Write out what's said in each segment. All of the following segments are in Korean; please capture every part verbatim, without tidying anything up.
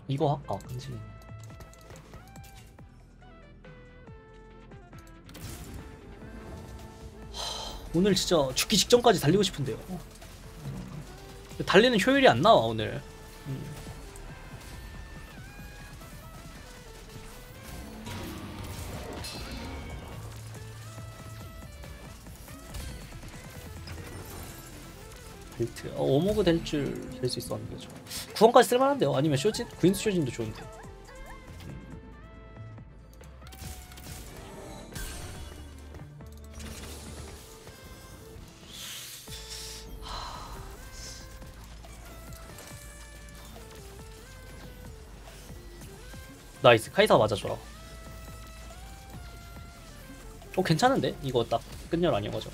이거 할까? 끈질이. 오늘 진짜 죽기 직전까지 달리고 싶은데요. 달리는 효율이 안 나와 오늘. 음. 벨트. 어, 오모그 될 줄 될 수 있었는데 저. 구원까지 쓸만한데요. 아니면 쇼진? 구인수 쇼진도 좋은데. 나이스. 카이사 맞아줘라. 어 괜찮은데? 이거 딱 끝열 아니어가지고.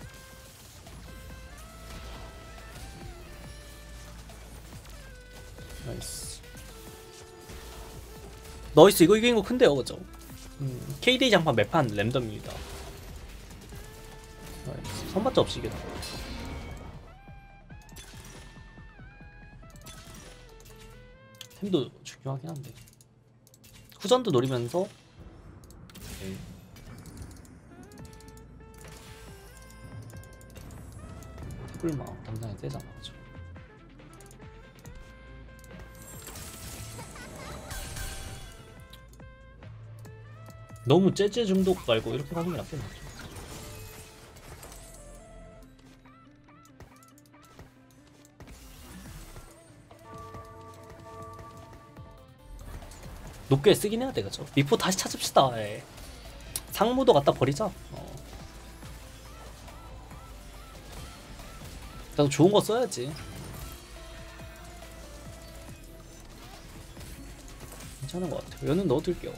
나이스. 나이스. 이거 이긴 거 큰데요, 그죠? 음, 케이데이 장판 매판 랜덤입니다. 나이스. 선발자 없이 이겼다. 템도 중요하긴 한데. 후전도 노리면서. 네. 태블마 당장에 떼잖아, 그죠? 너무 재즈 중독 말고 이렇게 가는 게 낫겠네. 높게 쓰긴 해야 돼, 그죠? 미포 다시 찾읍시다. 에이. 상무도 갖다 버리자. 어. 나도 좋은 거 써야지. 괜찮은 것 같아요. 얘는 넣어둘게요.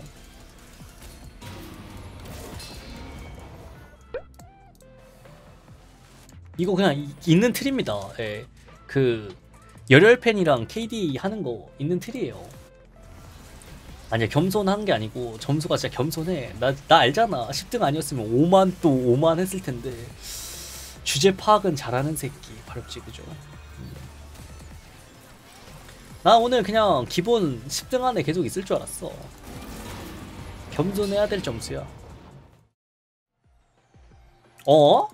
이거 그냥 이, 있는 틀입니다. 예. 그 열혈팬이랑 케이디 하는 거 있는 틀이에요. 아니야, 겸손한 게 아니고 점수가 진짜 겸손해. 나, 나 알잖아. 십 등 아니었으면 오만 또 오만 했을 텐데. 주제 파악은 잘하는 새끼. 바로지, 그죠? 음. 나 오늘 그냥 기본 십 등 안에 계속 있을 줄 알았어. 겸손해야 될 점수야. 어?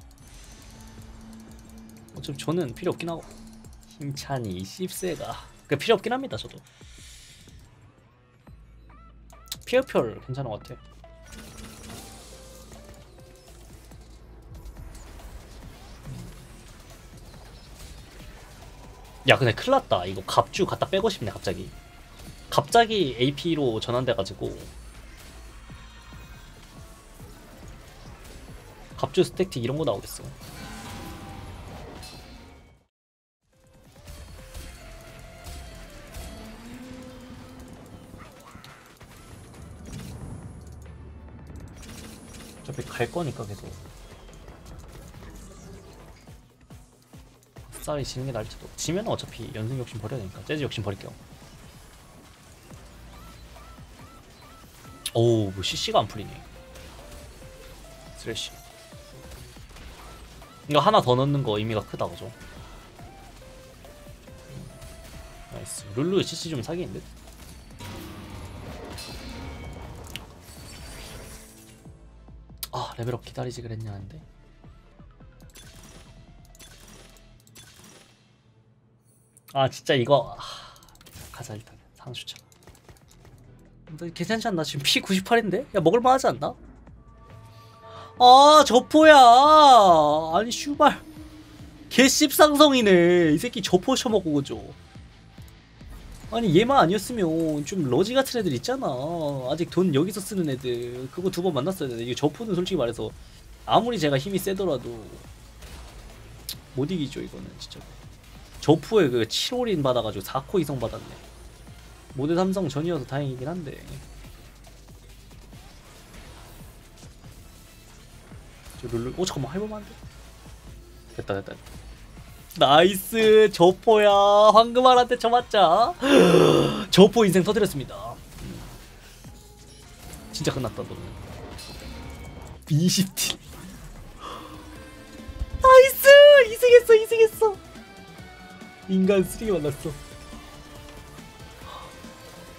어차피 저는 필요 없긴 하고. 힘찬이 씹새가 그 필요 없긴 합니다. 저도 피어피얼 괜찮은 것 같아. 야 근데 큰일났다. 이거 갑주 갖다 빼고 싶네. 갑자기 갑자기 에이피로 전환돼가지고 갑주 스택틱 이런거 나오겠어. 어차피 갈거니까 계속 쌀이 지는게 나을지도. 지면 어차피 연승 욕심 버려야 되니까 재즈 욕심 버릴게요. 오우 뭐 씨씨가 안 풀리네. 스레쉬 이거 하나 더 넣는 거 의미가 크다, 그죠? 나이스. 룰루 씨씨 좀 사기인데? 아 레벨업 기다리지 그랬냐 한데. 아 진짜 이거 아, 가자 일단 상수차. 근데 괜찮지 않나? 지금 피 구십팔인데? 야 먹을만 하지 않나? 아 저포야. 아니 슈발 개씹상성이네 이 새끼. 저포 쳐먹고 그죠? 아니 얘만 아니었으면 좀 러지 같은 애들 있잖아. 아직 돈 여기서 쓰는 애들 그거 두 번 만났어야 돼. 이거 저포는 솔직히 말해서 아무리 제가 힘이 세더라도 못 이기죠 이거는 진짜. 저포에 그 칠 올인 받아가지고 사 코 이성 받았네. 모대 삼성 전이어서 다행이긴 한데. 저 룰루 오 잠깐만 해볼만한데? 됐다 됐다. 나이스 저포야. 황금알한테 쳐맞자. 저포 인생 터뜨렸습니다. 진짜 끝났다 너는. 이십 딜. 나이스 이승했어 이승했어. 인간 쓰레기 만났어.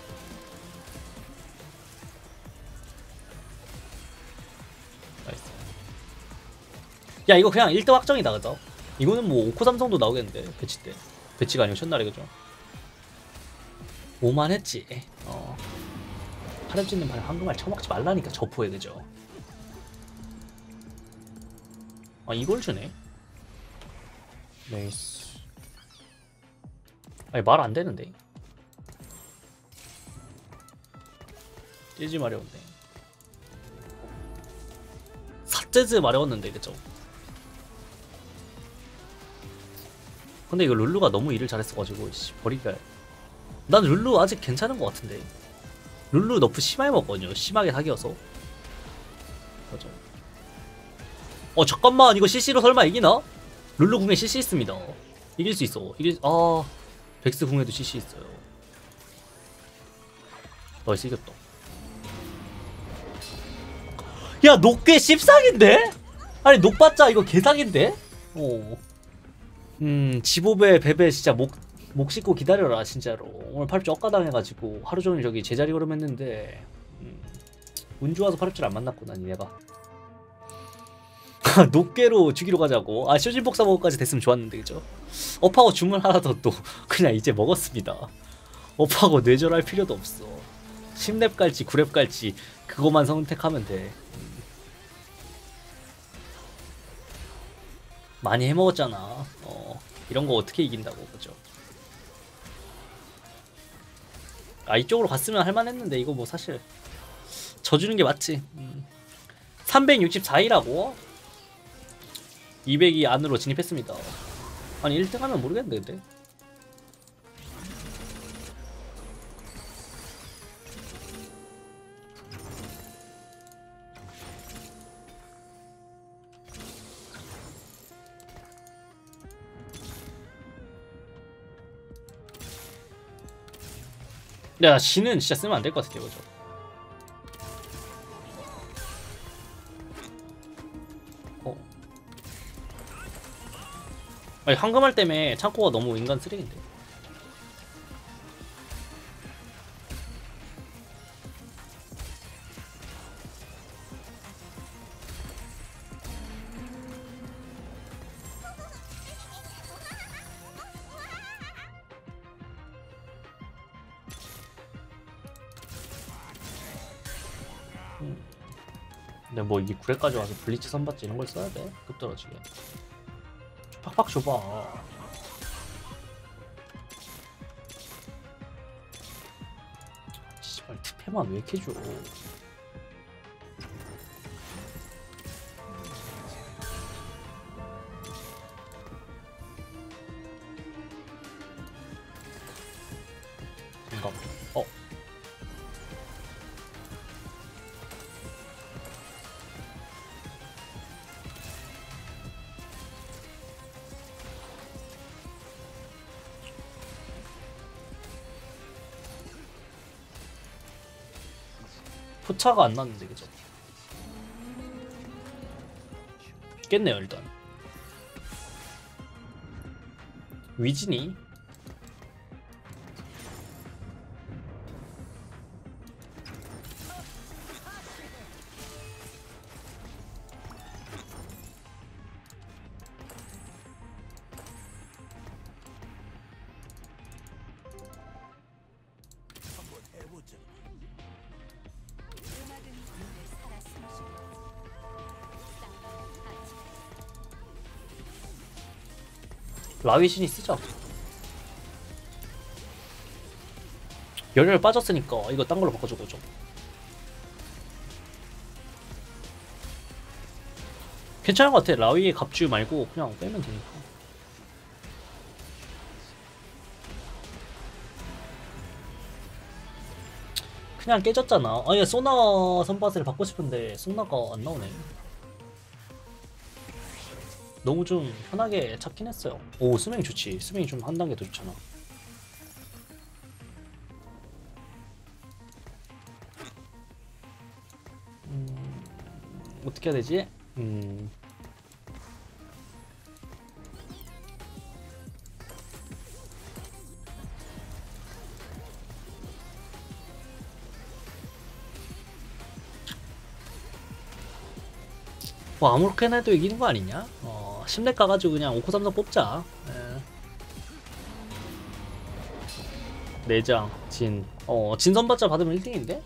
야 이거 그냥 일 등 확정이다 그죠? 이거는 뭐 오코 삼성도 나오겠는데 배치 때. 배치가 아니고 첫날에 그죠? 오만했지. 어. 파렴 찢는 발 황금알 처먹지 말라니까 저포에 그죠? 아 이걸 주네. 네이스. 아니 말 안 되는데. 찌지 마려운데. 사재즈 마려웠는데 그죠? 근데 이거 룰루가 너무 일을 잘했어가지고 씨, 버리기가. 난 룰루 아직 괜찮은 것 같은데. 룰루 너프 심하게 먹거든요. 심하게 사기여서. 맞아. 어 잠깐만 이거 씨씨로 설마 이기나? 룰루 궁에 씨씨 있습니다. 이길 수 있어. 이길 아 백스 궁에도 씨씨 있어요. 나이스 이겼다. 야 녹괴 씹상인데? 아니 녹봤자 이거 개사기인데? 어. 음 지보배 베베 진짜 목 목 씻고 기다려라 진짜로. 오늘 팔찌 억가당해가지고 하루 종일 저기 제자리 걸음했는데 음, 운 좋아서 팔찌를 안 만났구나 니네가. 녹괴로 죽이러 가자고. 아 쇼진 복사 먹어까지 됐으면 좋았는데 그죠? 업하고 주문 하나 더 또 그냥 이제 먹었습니다. 업하고 뇌절할 필요도 없어. 십 렙 갈지 구 렙 갈지 그거만 선택하면 돼. 음. 많이 해먹었잖아. 어, 이런 거 어떻게 이긴다고 그죠? 아 이쪽으로 갔으면 할만했는데 이거 뭐 사실 져주는 게 맞지. 음. 삼백육십사위라고? 이백위 안으로 진입했습니다. 아니 일 등 하면 모르겠는데 근데. 야 신은 진짜 쓰면 안 될 것 같아요 그죠? 어. 아니 황금알 때문에 창고가 너무 인간 쓰레기인데. 근데 뭐 이게 구회까지 와서 블리츠 선받지 이런 걸 써야 돼? 급 떨어지게. 팍팍 줘봐. 씨발 특패만 왜 이렇게 줘? 잠깐. 어. 포차가 안 났는데 그죠? 깼네요 일단. 위진이 라위신이 쓰자. 열혈 빠졌으니까 이거 딴 걸로 바꿔주고 좀. 괜찮은 것 같아. 라위의 갑주 말고 그냥 빼면 되니까. 그냥 깨졌잖아. 아니 소나 선바스를 받고 싶은데 소나가 안 나오네. 너무 좀 편하게 찾긴 했어요. 오 스맹이 좋지. 스맹이 좀 한 단계 더 좋잖아. 음, 어떻게 해야 되지? 음. 뭐 아무렇게나 해도 이기는 거 아니냐? 어. 십렙 가가지고 그냥 오코 삼성 뽑자. 예. 내장 진. 어 진선받자 받으면 일 등인데?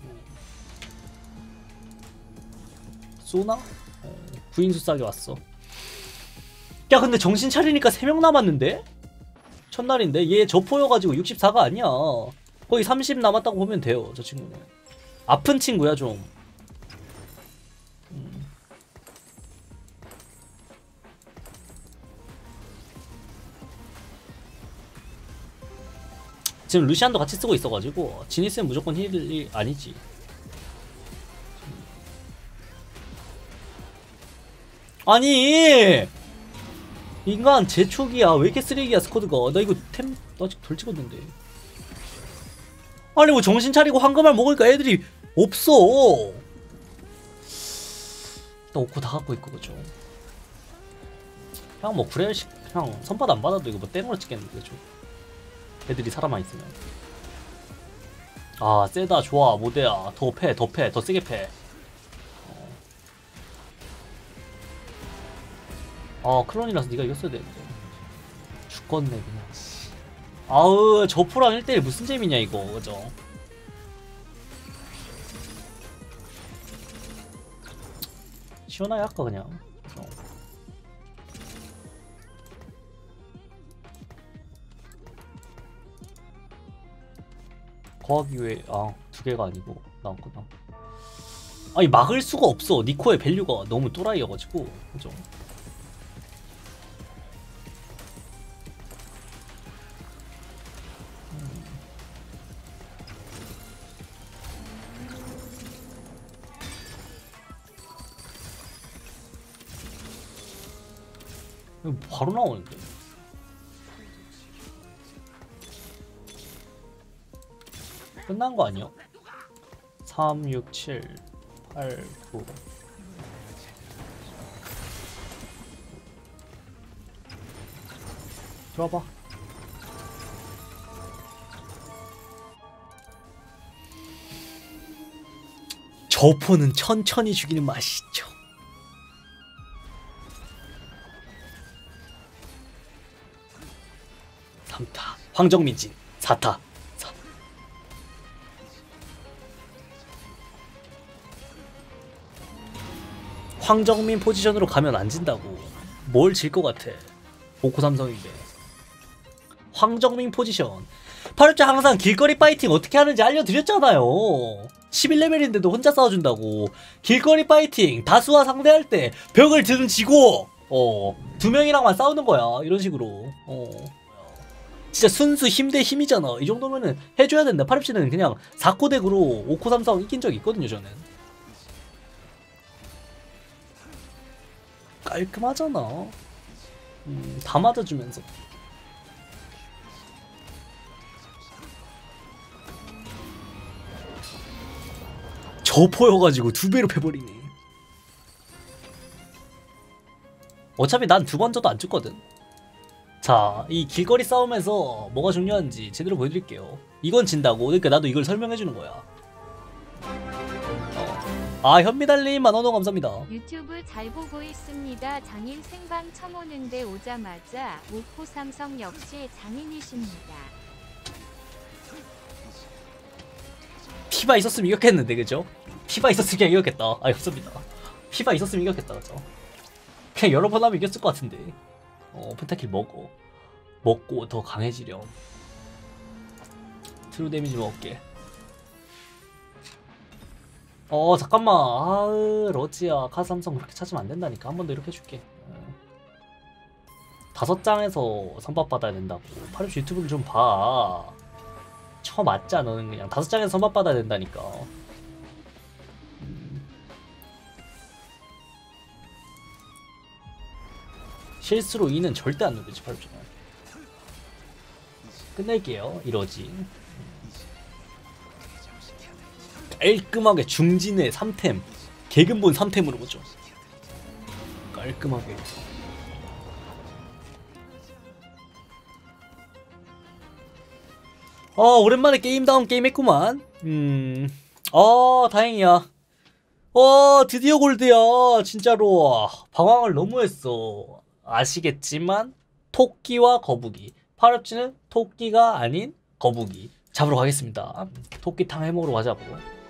쏘나? 어, 구인수 싸게 왔어. 야 근데 정신 차리니까 세 명 남았는데? 첫날인데 얘 저포여가지고 육십사가 아니야. 거의 삼십 남았다고 보면 돼요. 저 친구는 아픈 친구야 좀. 음. 지금 루시안도 같이 쓰고 있어가지고 지니스는 무조건 힐이 아니지. 아니 인간 제초기야. 왜 이렇게 쓰레기야 스쿼드가. 나 이거 템 아직 덜 찍었는데. 아니 뭐 정신 차리고 황금알 먹으니까 애들이 없어. 나 오코 다 갖고 있고 그죠. 그냥 뭐 구레일씩 그냥 선받 안 받아도 이거 뭐 땡으로 찍겠는데 그죠. 애들이 살아만 있으면. 아 세다 좋아 모대야. 더 패 더 패 더 세게 패. 아 클론이라서 네가 이겼어야 되는데. 죽겠네 그냥. 아으 저프랑 일 대일 무슨 재미냐 이거 그죠. 시원하게 할까 그냥. 어. 거하기 위해 아 두 개가 아니고 나왔구나. 아니 막을 수가 없어. 니코의 밸류가 너무 또라이여가지고 그죠. 바로 나오는데. 끝난 거 아니야? 삼, 육, 칠, 팔, 구. 들어봐. 저포는 천천히 죽이는 맛이 있죠. 삼 타 황정민진 사 타 사. 황정민 포지션으로 가면 안 진다고. 뭘 질 것 같아. 오코 삼성인데. 황정민 포지션. 팔월째 항상 길거리 파이팅 어떻게 하는지 알려드렸잖아요. 십일 레벨인데도 혼자 싸워준다고. 길거리 파이팅 다수와 상대할 때 벽을 등지고 어, 두 명이랑만 싸우는 거야. 이런 식으로. 어. 진짜 순수 힘 대 힘이잖아. 이 정도면은 해줘야 된다. 팔십씨는 그냥 사 코 덱으로 오 코 삼성 이긴 적 있거든요 저는. 깔끔하잖아. 음, 다 맞아주면서. 저포여가지고 두 배로 패버리네. 어차피 난 두 번 져도 안 죽거든. 자, 이 길거리 싸움에서 뭐가 중요한지 제대로 보여드릴게요. 이건 진다고. 그러니까 나도 이걸 설명해주는 거야. 어. 아, 현미달님 만원호 감사합니다. 유튜브 잘 보고 있습니다. 장인 생방 처음 오는데 오자마자 오코 삼성 역시 장인이십니다. 피바 있었으면 이겼겠는데 그죠? 피바 있었으면 그냥 이겼겠다. 아 없습니다. 피바 있었으면 이겼겠다 그죠? 그냥 여러 번 하면 이겼을 것 같은데. 어 펜타킬 먹어. 먹고 더 강해지렴. 트루 데미지 먹을게. 어 잠깐만. 아으 러지야 카삼성 그렇게 찾으면 안 된다니까. 한 번 더 이렇게 해줄게. 어. 다섯 장에서 선밥 받아야 된다고. 파르시 유튜브를 좀 봐. 쳐 맞자 너는 그냥. 다섯 장에서 선밥 받아야 된다니까. 음. 실수로 이는 절대 안 누르지 파르시는. 끝낼게요. 이러지. 깔끔하게 중진의 삼 템 개근본 삼 템으로 보죠. 깔끔하게. 어 오랜만에 게임다운 게임 했구만. 음. 어 다행이야. 어 드디어 골드야. 진짜로 방황을 너무 했어. 아시겠지만 토끼와 거북이. 파렵치는 토끼가 아닌 거북이 잡으러 가겠습니다. 토끼탕 해먹으러 가자고.